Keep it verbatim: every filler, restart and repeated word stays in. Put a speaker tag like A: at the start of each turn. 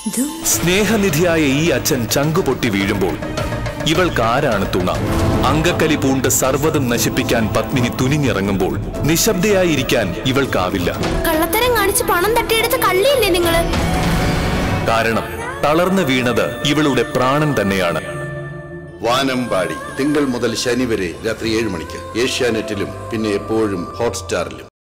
A: സ്നേഹനിധിയായ ഈ അച്ഛൻ ചങ്കുപൊട്ടി വീഴുമ്പോൾ ഇവൾക്കാരാണ് തുണ? അങ്കക്കലി പൂണ്ട് സർവ്വതും നശിപ്പിക്കാൻ പത്മിനി തുനിഞ്ഞിറങ്ങുമ്പോൾ നിശബ്ദയായിരിക്കാൻ ഇവൾക്കാവില്ല.
B: കള്ളത്തരം കാണിച്ച് പണം തട്ടിയെടുത്ത് കള്ളിയില്ലേ നിങ്ങള്?
A: കാരണം തളർന്നു വീണത് ഇവളുടെ പ്രാണൻ തന്നെയാണ്.
C: വാനമ്പാടി തിങ്കൾ മുതൽ ശനി വരെ രാത്രി ഏഴ് മണിക്ക് ഏഷ്യാനെറ്റിലും പിന്നെ എപ്പോഴും ഹോട്ട്സ്റ്റാറിലും.